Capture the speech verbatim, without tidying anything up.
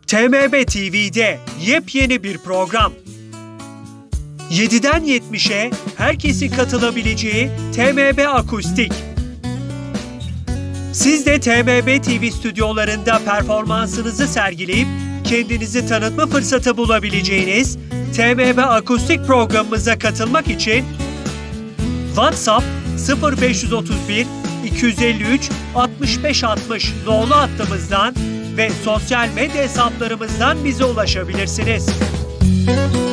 T M B T V'de yepyeni bir program. yediden yetmişe herkesin katılabileceği T M B Akustik. Siz de T M B T V stüdyolarında performansınızı sergileyip kendinizi tanıtma fırsatı bulabileceğiniz T M B Akustik programımıza katılmak için WhatsApp sıfır beş otuz bir iki yüz elli üç altmış beş altmış nolu hattımızdan ve sosyal medya hesaplarımızdan bize ulaşabilirsiniz.